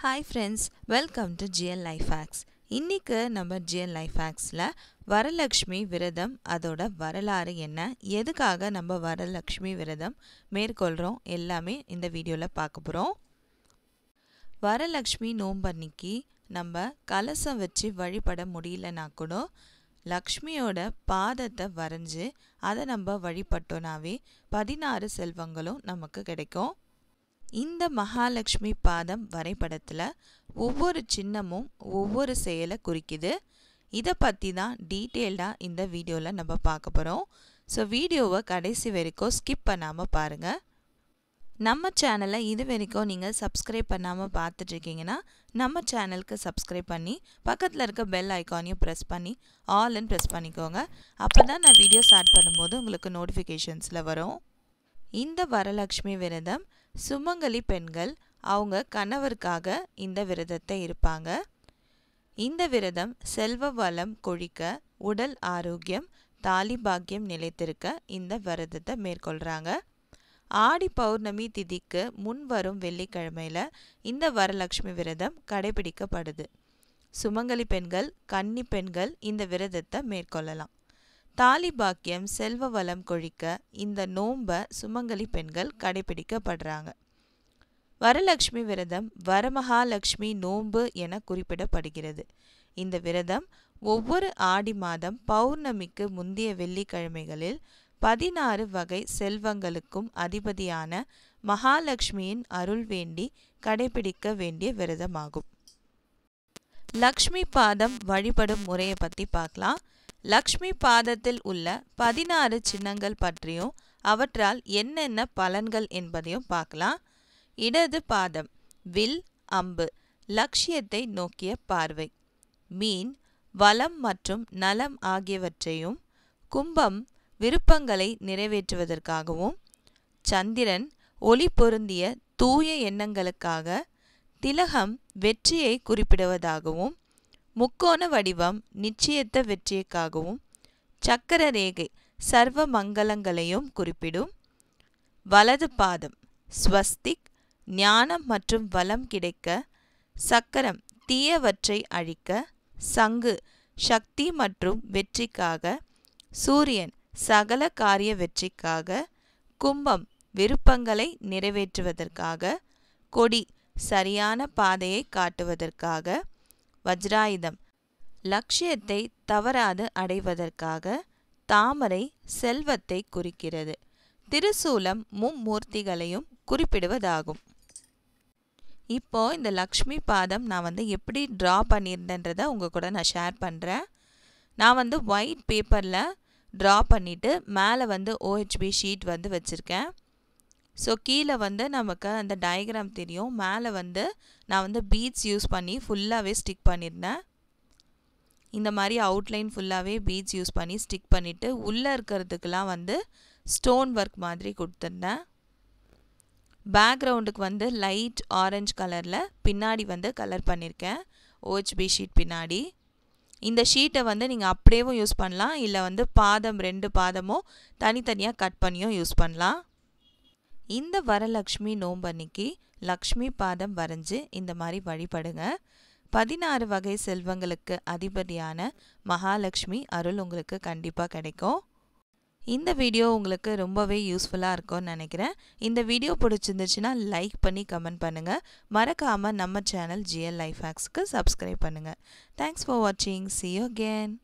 Hi friends, welcome to GL Lifehacks. இன்னைக்கு நம்ம GL Lifehacksல Varalakshmi விரதம் அதோட வரலாறு என்ன, எதுக்காக நம்ம வரலக்ஷ்மி விரதம் மேற்கொள்றோம் எல்லாமே இந்த வீடியோல பார்க்க போறோம். வரலக்ஷ்மி நோம்பன்னைக்கு நம்ம கலசம் வச்சு வழிபட முடியலனா கூட லக்ஷ்மியோட பாதத்தை வரைஞ்சு அதை நம்ம வழிபட்டோனாவே 16 செல்வங்களும் நமக்கு கிடைக்கும். இந்த மகாலட்சுமி பாதம் வரைபடத்தில் ஒவ்வொரு சின்னமும் ஒவ்வொரு செயலை குறிக்குது. இதை பற்றி தான் டீட்டெயில்டாக இந்த வீடியோவில் நம்ம பார்க்க போகிறோம். ஸோ வீடியோவை கடைசி வரைக்கும் ஸ்கிப் பண்ணாமல் பாருங்கள். நம்ம சேனலை இது வரைக்கும் நீங்கள் சப்ஸ்கிரைப் பண்ணாமல் பார்த்துட்ருக்கீங்கன்னா நம்ம சேனலுக்கு சப்ஸ்கிரைப் பண்ணி பக்கத்தில் இருக்க பெல் ஐக்கானையும் ப்ரெஸ் பண்ணி ஆல்னு ப்ரெஸ் பண்ணிக்கோங்க. அப்போ தான் நான் வீடியோ ஸ்டார்ட் பண்ணும்போது உங்களுக்கு நோட்டிஃபிகேஷன்ஸில் வரும். இந்த வரலக்ஷ்மி விரதம் சுமங்கலி பெண்கள் அவங்க கணவருக்காக இந்த விரதத்தை இருப்பாங்க. இந்த விரதம் செல்வ வளம் கொழிக்க, உடல் ஆரோக்கியம், தாலி பாக்கியம் நிலைத்திருக்க இந்த விரதத்தை மேற்கொள்கிறாங்க. ஆடி பௌர்ணமி திதிக்கு முன் வரும் வெள்ளிக்கிழமையில் இந்த வரலக்ஷ்மி விரதம் கடைபிடிக்கப்படுது. சுமங்கலி பெண்கள், கன்னி பெண்கள் இந்த விரதத்தை மேற்கொள்ளலாம். தாலி பாக்கியம், செல்வ வளம் கொழிக்க இந்த நோன்பை சுமங்கலி பெண்கள் கடைபிடிக்கப்படுறாங்க. வரலக்ஷ்மி விரதம் வரமகாலட்சுமி நோன்பு என குறிப்பிடப்படுகிறது. இந்த விரதம் ஒவ்வொரு ஆடி மாதம் பௌர்ணமிக்கு முந்தைய வெள்ளிக்கிழமைகளில் 16 வகை செல்வங்களுக்கும் அதிபதியான மகாலட்சுமியின் அருள் வேண்டி கடைபிடிக்க வேண்டிய விரதமாகும். லக்ஷ்மி பாதம் வழிபடும் முறையை பற்றி பார்க்கலாம். லக்ஷ்மி பாதத்தில் உள்ள 16 சின்னங்கள் பற்றியும் அவற்றால் என்னென்ன பலன்கள் என்பதையும் பார்க்கலாம். இடது பாதம் வில், அம்பு, லட்சியத்தை நோக்கிய பார்வை. மீன், வளம் மற்றும் நலம் ஆகியவற்றையும். கும்பம், விருப்பங்களை நிறைவேற்றுவதற்காகவும். சந்திரன், ஒளி பொருந்திய தூய எண்ணங்களுக்காக. திலகம், வெற்றியை குறிப்பிடுவதாகவும். முக்கோண வடிவம், நிச்சயத்த வெற்றிக்காகவும். சக்கர ரேகை, சர்வ மங்களங்களையும் குறிப்பிடும். வலது பாதம் ஸ்வஸ்திக், ஞானம் மற்றும் வளம் கிடைக்க. சக்கரம், தீயவற்றை அழிக்க. சங்கு, சக்தி மற்றும் வெற்றிக்காக. சூரியன், சகல காரிய வெற்றிக்காக. கும்பம், விருப்பங்களை நிறைவேற்றுவதற்காக. கொடி, சரியான பாதையை காட்டுவதற்காக. வஜ்ராயுதம், லட்சியத்தை தவறாது அடைவதற்காக. தாமரை, செல்வத்தை குறிக்கிறது. திருசூலம், மும்மூர்த்திகளையும் குறிப்பிடுவதாகும். இப்போ இந்த லக்ஷ்மி பாதம் நான் எப்படி ட்ரா பண்ணியிருந்தேன்றதை உங்கள் கூட நான் ஷேர் பண்ணுறேன். நான் ஒயிட் பேப்பரில் ட்ரா பண்ணிவிட்டு மேலே OHB ஷீட் வச்சுருக்கேன். ஸோ கீழே நமக்கு அந்த டயக்ராம் தெரியும். மேலே நான் பீட்ஸ் யூஸ் பண்ணி ஃபுல்லாகவே ஸ்டிக் பண்ணியிருந்தேன். இந்த மாதிரி அவுட்லைன் ஃபுல்லாகவே பீட்ஸ் யூஸ் பண்ணி ஸ்டிக் பண்ணிவிட்டு உள்ளே இருக்கிறதுக்கெலாம் ஸ்டோன் ஒர்க் மாதிரி கொடுத்துருந்தேன். பேக்ரவுண்டுக்கு லைட் ஆரஞ்சு கலரில் பின்னாடி கலர் பண்ணியிருக்கேன் OHB ஷீட் பின்னாடி. இந்த ஷீட்டை நீங்கள் அப்படியேவும் யூஸ் பண்ணலாம், இல்லை பாதம் 2 பாதமும் தனித்தனியாக கட் பண்ணியும் யூஸ் பண்ணலாம். இந்த வரலக்ஷ்மி நோம்பன்னைக்கு லக்ஷ்மி பாதம் வரைஞ்சு இந்த மாதிரி வழிபடுங்க. 16 வகை செல்வங்களுக்கு அதிபதியான மகாலட்சுமி அருள் உங்களுக்கு கண்டிப்பாக கிடைக்கும். இந்த வீடியோ உங்களுக்கு ரொம்பவே யூஸ்ஃபுல்லாக இருக்கும்னு நினைக்கிறேன். இந்த வீடியோ பிடிச்சிருந்துச்சுன்னா லைக் பண்ணி கமெண்ட் பண்ணுங்கள். மறக்காமல் நம்ம சேனல் GL Lifehacks-க்கு சப்ஸ்கிரைப் பண்ணுங்கள். தேங்க்ஸ் ஃபார் வாட்சிங். See you again.